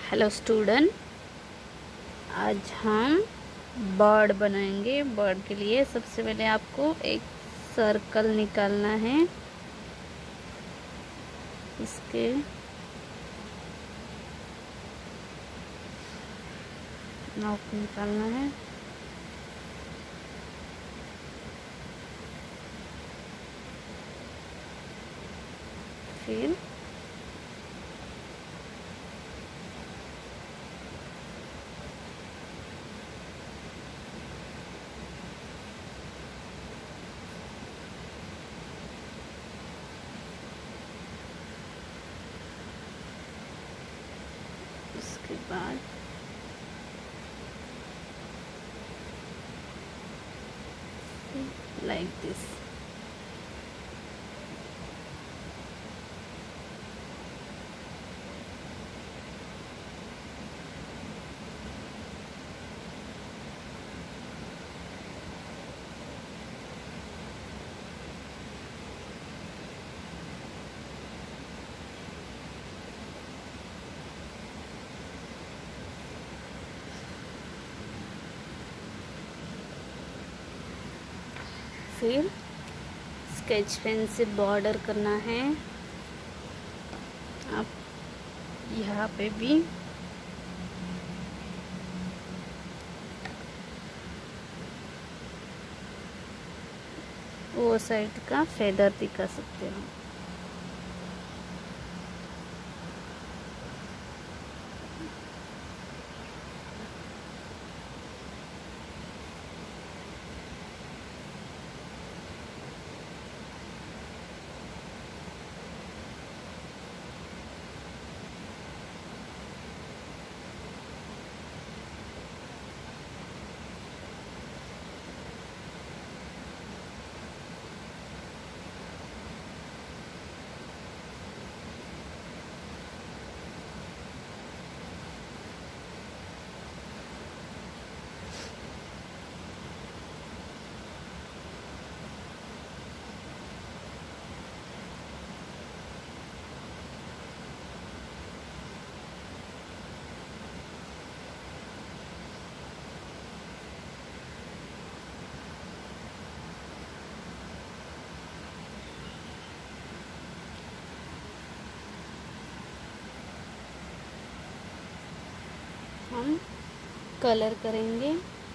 Hello student, आज हम bird बनाएंगे। बर्ड के लिए सबसे पहले आपको एक सर्कल निकालना है। इसके नोक निकालना है। फिर उसके बाद लाइक दिस। फिर स्केच पेन से बॉर्डर करना है। आप यहाँ पे भी वो साइड का फेदर दिखा सकते हो। हम कलर करेंगे।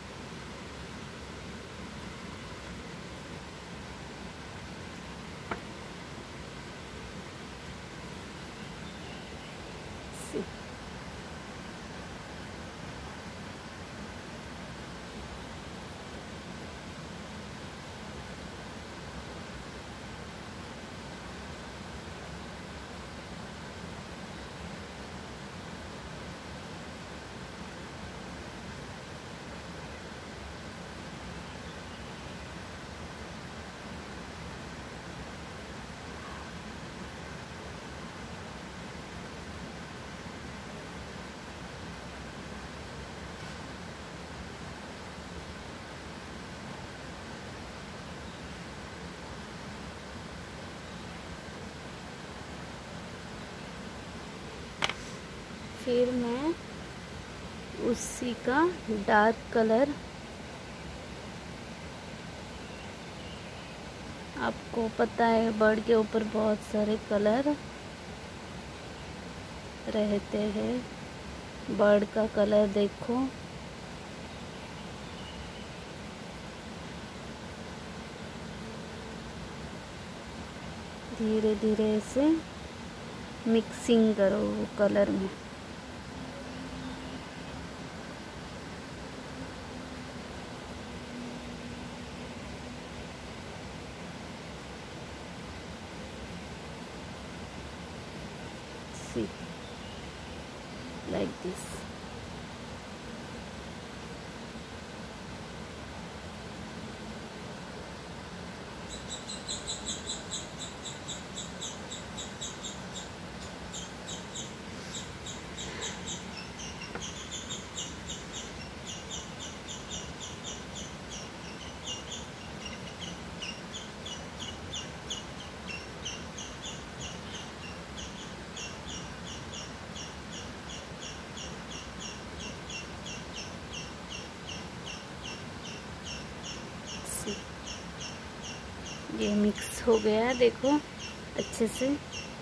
फिर मैं उसी का डार्क कलर, आपको पता है बर्ड के ऊपर बहुत सारे कलर रहते हैं। बर्ड का कलर देखो, धीरे धीरे से मिक्सिंग करो वो कलर में। See, like this. ये मिक्स हो गया है, देखो अच्छे से।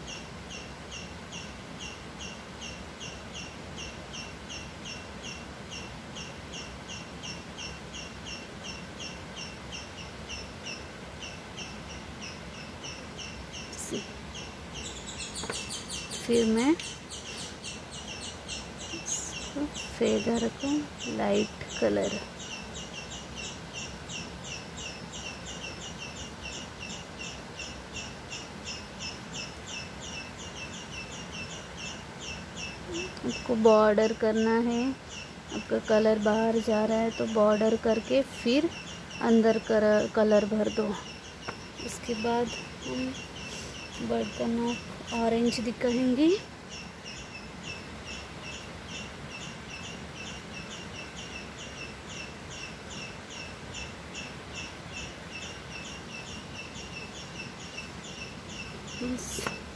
फिर मैं इसको फेदर को लाइट कलर आपको बॉर्डर करना है। आपका कलर बाहर जा रहा है तो बॉर्डर करके फिर अंदर कलर भर दो। उसके बाद हम बर्ड का नाक ऑरेंज दिखाएंगे। बस